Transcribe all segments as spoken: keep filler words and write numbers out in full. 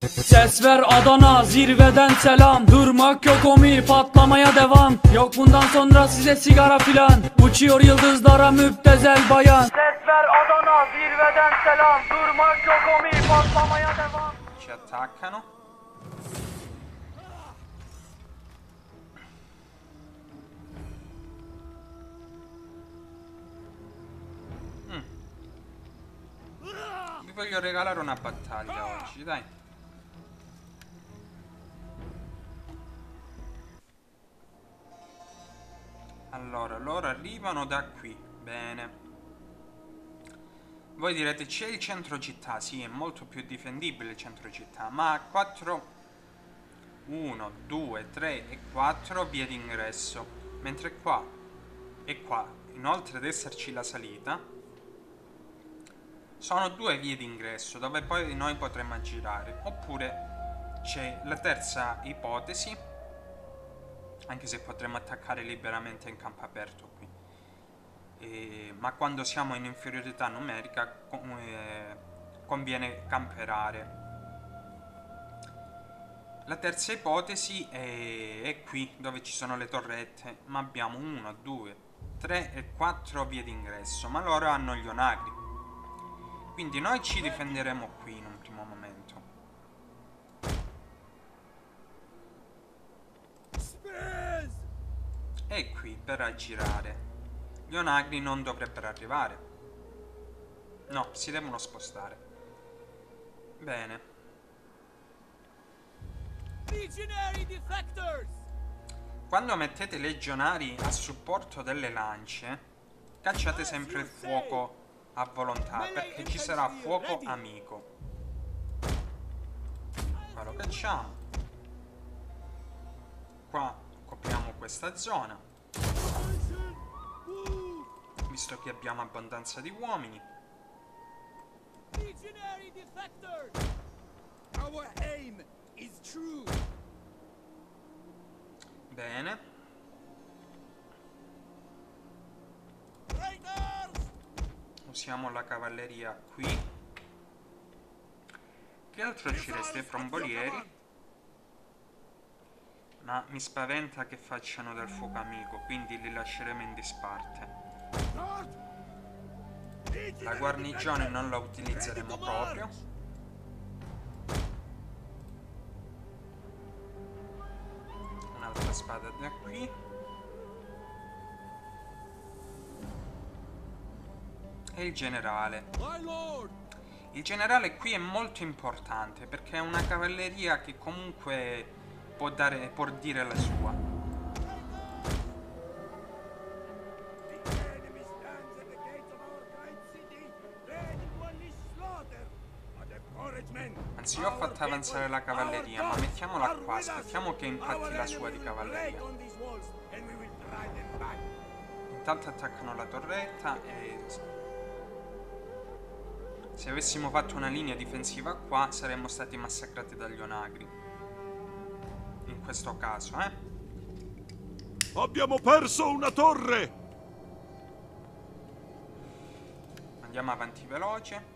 Ses ver Adana, zirveden selam. Durmak yok omi, patlamaya devam. Yok bundan sonra size sigara filan. Uçuyor yıldızlara müptezel bayan. Ses ver Adana, zirveden selam. Durmak yok omi, patlamaya devam. Ci attaccano. Mm. Vi voglio regalare una battaglia oggi, dai. Allora, loro arrivano da qui. Bene. Voi direte, c'è il centro città. Sì, è molto più difendibile il centro città, ma ha quattro... uno, due, tre e quattro vie d'ingresso. Mentre qua e qua, inoltre ad esserci la salita, sono due vie d'ingresso dove poi noi potremmo girare. Oppure c'è la terza ipotesi, anche se potremmo attaccare liberamente in campo aperto qui, e, ma quando siamo in inferiorità numerica eh, conviene camperare. La terza ipotesi è, è qui dove ci sono le torrette, ma abbiamo uno, due, tre e quattro vie d'ingresso, ma loro hanno gli onagri, quindi noi ci difenderemo qui in un primo momento. E qui per aggirare. Gli onagri non dovrebbero arrivare. No, si devono spostare. Bene. Quando mettete legionari a supporto delle lance, cacciate sempre il fuoco a volontà, perché ci sarà fuoco amico. Qua lo cacciamo. Qua copriamo questa zona, visto che abbiamo abbondanza di uomini. Bene. Usiamo la cavalleria qui. Che altro ci resta? I frombolieri. Ma mi spaventa che facciano del fuoco amico, quindi li lasceremo in disparte. La guarnigione non la utilizzeremo proprio. Un'altra spada da qui. E il generale. Il generale qui è molto importante perché è una cavalleria che comunque può dare, può dire la sua. Anzi, io ho fatto avanzare la cavalleria, ma mettiamola qua, aspettiamo che impatti la sua di cavalleria. Intanto attaccano la torretta e... se avessimo fatto una linea difensiva qua saremmo stati massacrati dagli onagri. In questo caso, eh? Abbiamo perso una torre! Andiamo avanti veloce.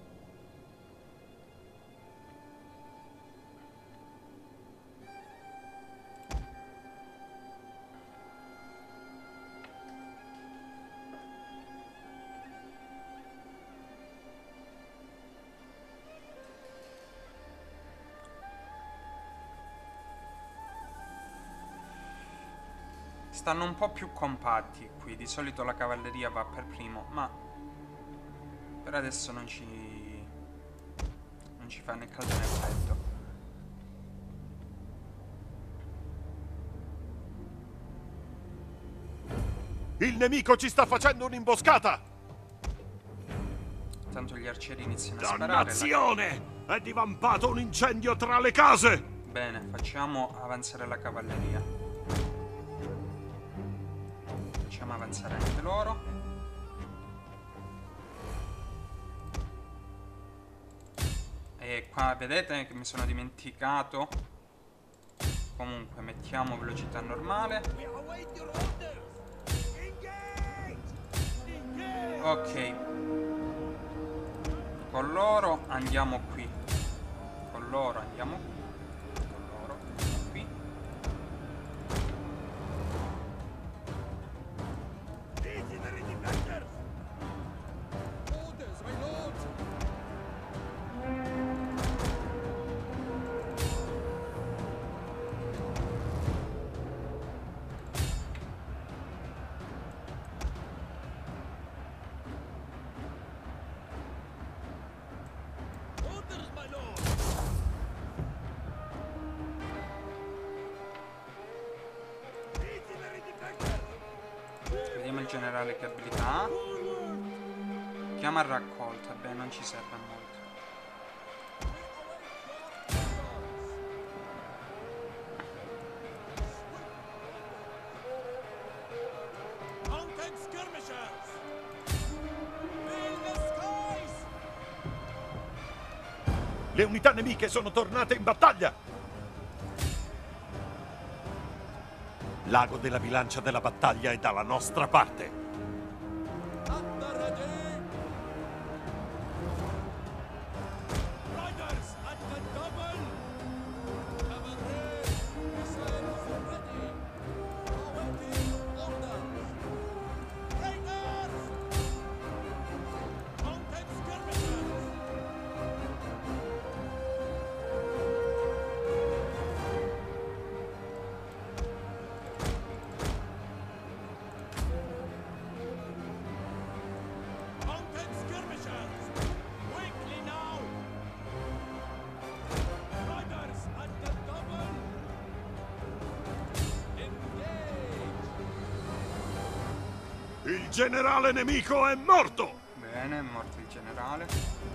Stanno un po' più compatti qui, di solito la cavalleria va per primo, ma per adesso non ci non ci fa né caldo né freddo. Il nemico ci sta facendo un'imboscata! Tanto gli arcieri iniziano a sparare. Dannazione! La... È divampato un incendio tra le case! Bene, facciamo avanzare la cavalleria. Facciamo avanzare anche loro. E qua vedete che mi sono dimenticato. Comunque mettiamo velocità normale. Ok. Con loro andiamo qui. Con loro andiamo con loro qui. Vediamo il generale che abilità ha. Chiama a raccolta. Beh, non ci serve molto. Le unità nemiche sono tornate in battaglia! L'ago della bilancia della battaglia è dalla nostra parte. Il generale nemico è morto! Bene, è morto il generale.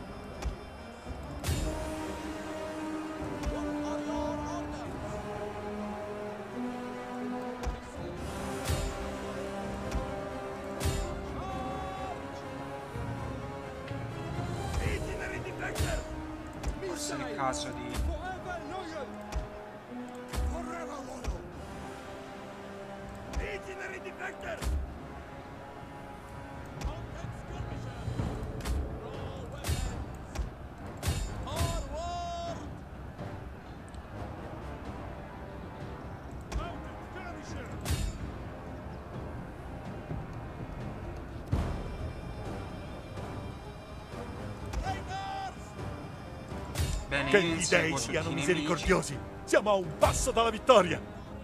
Forse è il caso di... Bene, Che io gli inseguo dei tutti siano i misericordiosi! Siamo a un passo dalla vittoria!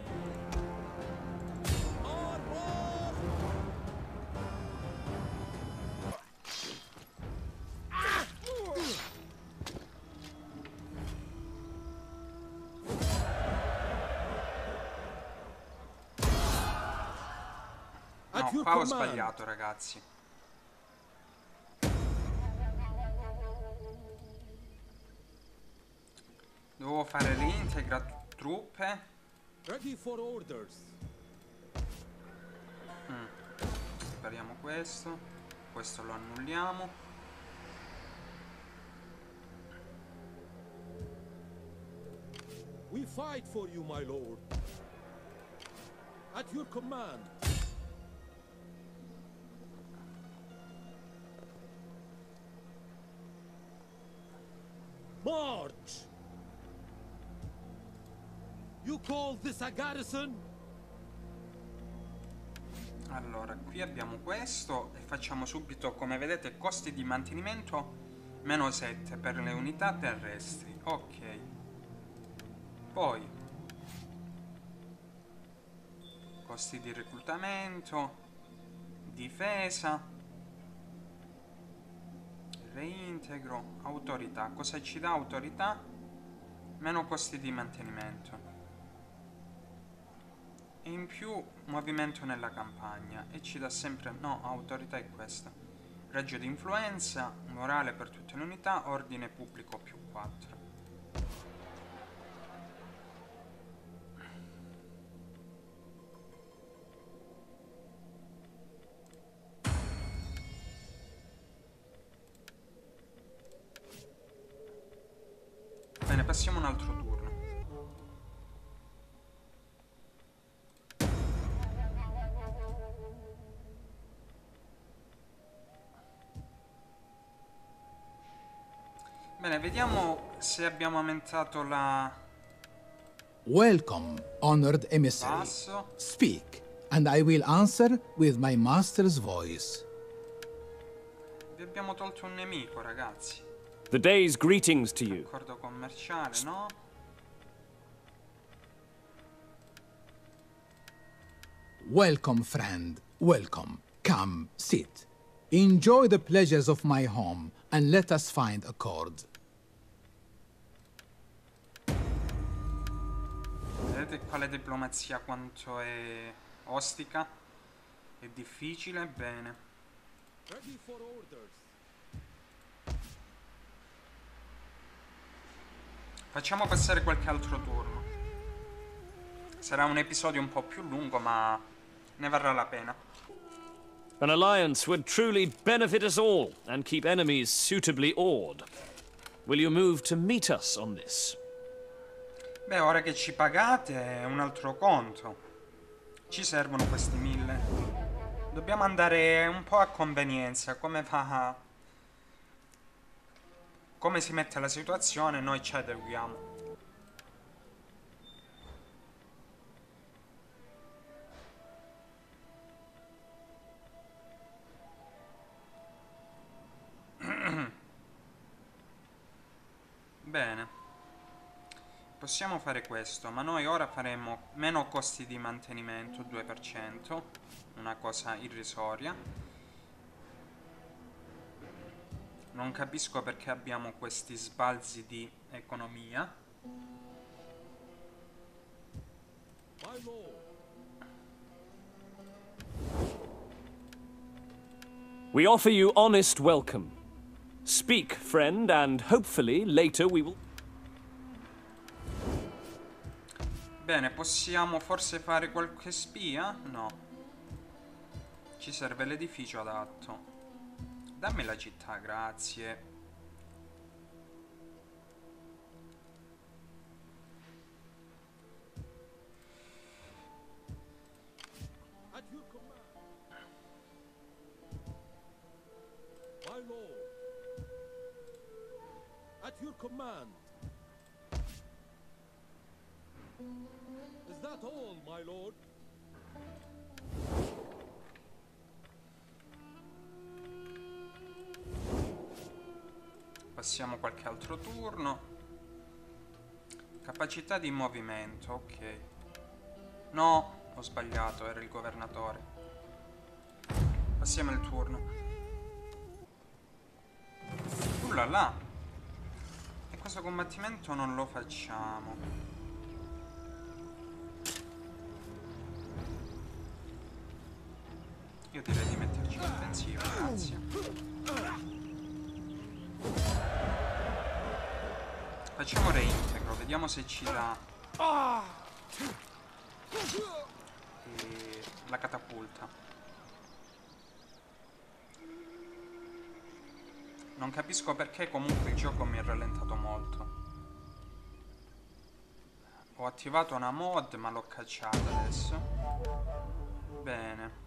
No, qua ho sbagliato, ragazzi. Devo fare reintegra truppe. Ready for orders. Mm. Spariamo questo. Questo lo annulliamo. We fight for you, my lord. At your command. March! You call this a garrison? Allora, qui abbiamo questo e facciamo subito, come vedete, costi di mantenimento meno sette per le unità terrestri. Ok. Poi costi di reclutamento, difesa, reintegro, autorità. Cosa ci dà autorità? Meno costi di mantenimento. E in più movimento nella campagna. E ci dà sempre... no, autorità è questa. Raggio di influenza, morale per tutte le unità, ordine pubblico più quattro. Bene, passiamo a un altro turno. Bene, vediamo se abbiamo aumentato la Welcome, honored emissary. basso. Speak, and I will answer with my master's voice. Vi abbiamo tolto un nemico, ragazzi. The day's greetings to you. Accordo commerciale, no? Welcome, friend. Welcome. Come, sit. Enjoy the pleasures of my home, and let us find accord. Vedete qua la diplomazia quanto è ostica? È difficile? Bene. Ready for orders. Facciamo passare qualche altro turno. Sarà un episodio un po' più lungo, ma ne varrà la pena. An alliance would truly benefit us all and keep enemies suitably awed. Will you move to meet us on this? Beh, ora che ci pagate è un altro conto. Ci servono questi mille. Dobbiamo andare un po' a convenienza. Come va... Come si mette la situazione, noi ci adeguiamo. Bene. Possiamo fare questo, ma noi ora faremo meno costi di mantenimento, due per cento, una cosa irrisoria. Non capisco perché abbiamo questi sbalzi di economia. My lord. We offer you honest welcome. Speak, friend, and hopefully later we will... Bene, possiamo forse fare qualche spia? No. Ci serve l'edificio adatto. Dammi la città, grazie. At your command. My lord. At your command. Is that all, my lord? Passiamo qualche altro turno. Capacità di movimento, ok. No, ho sbagliato, era il governatore. Passiamo il turno. Ullala! E questo combattimento non lo facciamo. Io direi di metterci in difensiva, grazie. Facciamo reintegro, vediamo se ci dà e la catapulta. Non capisco perché, comunque il gioco mi ha rallentato molto. Ho attivato una mod ma l'ho cacciata adesso. Bene.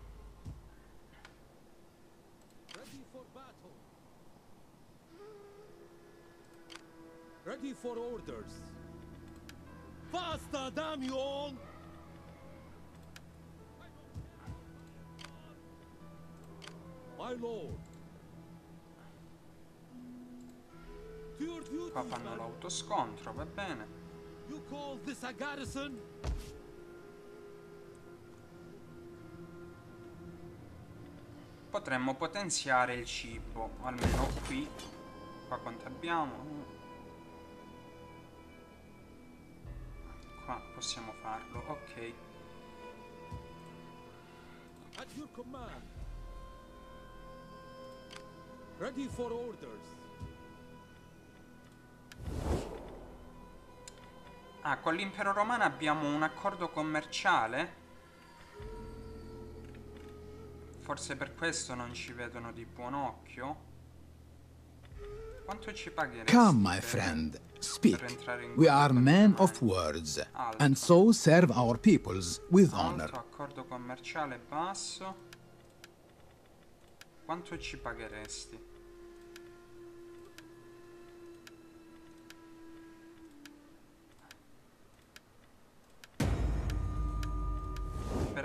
Ready for battle. Ready for orders. Basta, damn you all! My lord. To your duties, Qua fanno man. l'autoscontro, va bene. You call this a garrison? Potremmo potenziare il cibo, almeno qui. Qua quanto abbiamo? Qua possiamo farlo, ok. At your command. Ready for orders. Ah, con l'impero romano abbiamo un accordo commerciale? Forse per questo non ci vedono di buon occhio? Quanto ci pagheresti? Come, my per- friend, per speak. entrare in We guerra are con men i of romani? words, Altro. and so serve our peoples with Altro honor. accordo commerciale basso. Quanto ci pagheresti?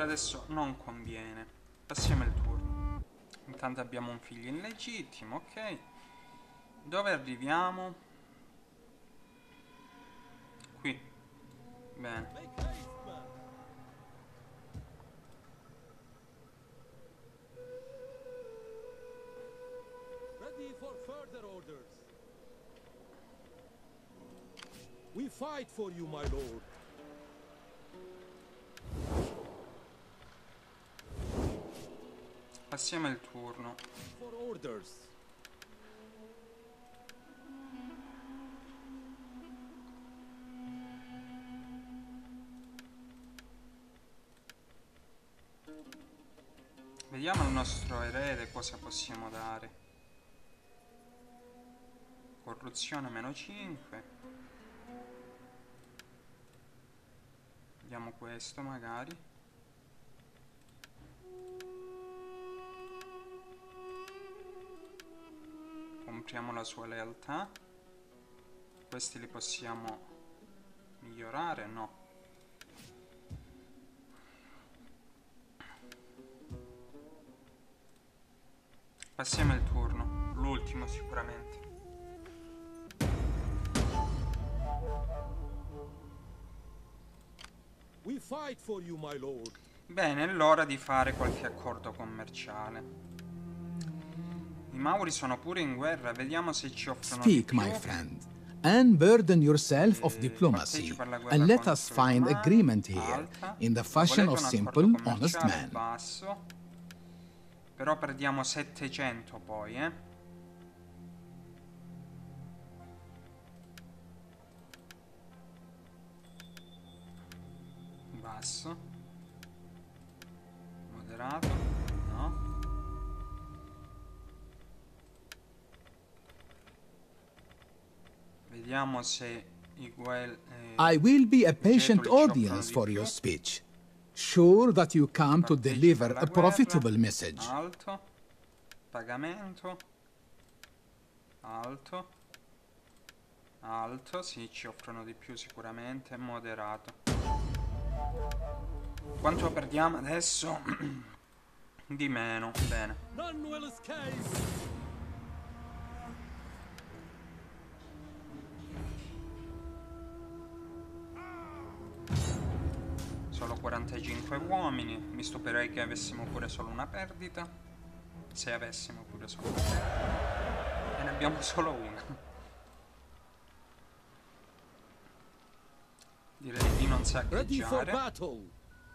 adesso non conviene. Passiamo il turno. Intanto abbiamo un figlio illegittimo, ok. Dove arriviamo? Qui. Bene. Make haste, man. Ready for further orders. We fight for you, my lord. Passiamo il turno. For orders. Vediamo al nostro erede cosa possiamo dare. Corruzione meno cinque. Vediamo questo magari. Compriamo la sua lealtà. Questi li possiamo migliorare? No. Passiamo il turno, l'ultimo sicuramente. We fight for you, my lord. Bene, è l'ora di fare qualche accordo commerciale. I Mauri sono pure in guerra, vediamo se ci offrono Speak, di più. my friend, and burden yourself of Eh, diplomacy, partecipa alla guerra and let us contro i find Romani, agreement here, alta. in the fashion Volete of un accordo simple, honest commerciale? man. Basso. Però perdiamo settecento poi, eh. Basso. Moderato. No. Vediamo se i Guel... eh, I will be a patient Getuli ci offrono audience di for più. your speech, sure that you come to Partecipa deliver alla a guerra. profitable message. Alto. Pagamento. Alto. Alto, sì, ci offrono di più sicuramente. Moderato. Quanto perdiamo adesso? Di meno, bene. None will escape. Solo quarantacinque uomini. Mi stupirei che avessimo pure solo una perdita. Se avessimo pure solo una perdita. E ne abbiamo solo una. Direi di non Ready for saccheggiare. battle.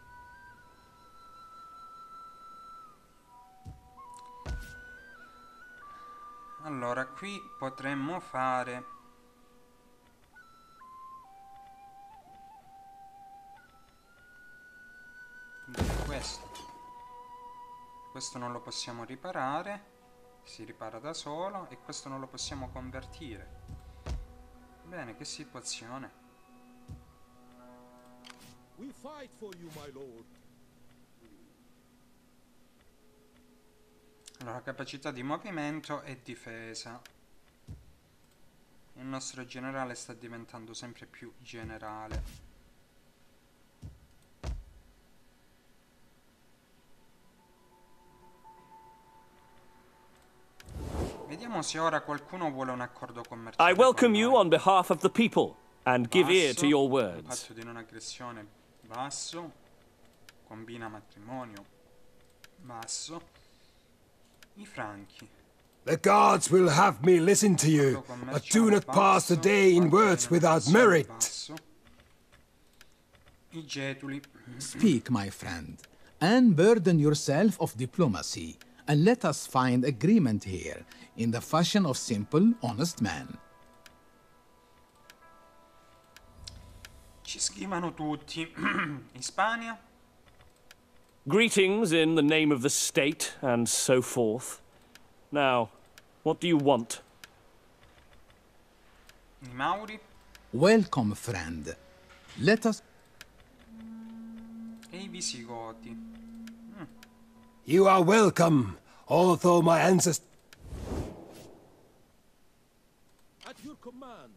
Allora, qui potremmo fare... questo. Questo non lo possiamo riparare. Si ripara da solo. E questo non lo possiamo convertire. Bene, che situazione. We fight for you, my lord. Allora, capacità di movimento e difesa. Il nostro generale sta diventando sempre più generale. Vediamo se ora qualcuno vuole un accordo commerciale. I welcome con you noi. on behalf of the people, and give ear Basso, to your un words. patto di non aggressione basso. Combina matrimonio basso. I franchi. The gods will have me listen to you, but do not pass the day in words without merit. Basso. I getuli. Speak, my friend, and burden yourself of diplomacy, and let us find agreement here, in the fashion of simple, honest man. Ci schivano tutti. Ispania. Greetings in the name of the state, and so forth. Now, what do you want? I Mauri. Welcome, friend. Let us... E i Visigoti. You are welcome, although my ancestors... At your command.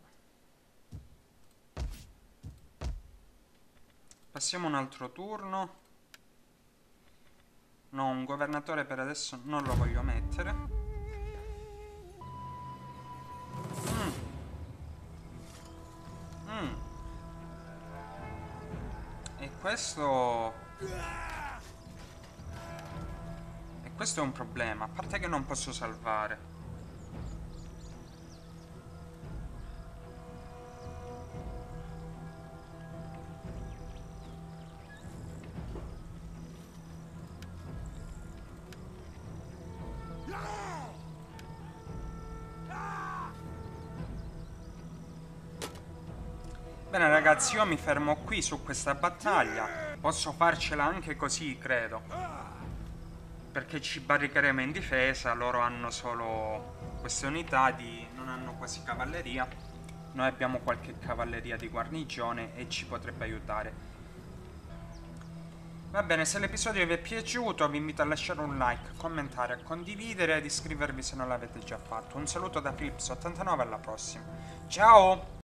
Passiamo un altro turno. No, un governatore per adesso non lo voglio mettere. Mm. Mm. E questo... E questo è un problema, a parte che non posso salvare. Bene ragazzi, io mi fermo qui su questa battaglia. Posso farcela anche così, credo. Perché ci barricheremo in difesa, loro hanno solo queste unità di... non hanno quasi cavalleria. Noi abbiamo qualche cavalleria di guarnigione e ci potrebbe aiutare. Va bene, se l'episodio vi è piaciuto vi invito a lasciare un like, commentare, a condividere ed iscrivervi se non l'avete già fatto. Un saluto da Philips ottantanove, alla prossima. Ciao!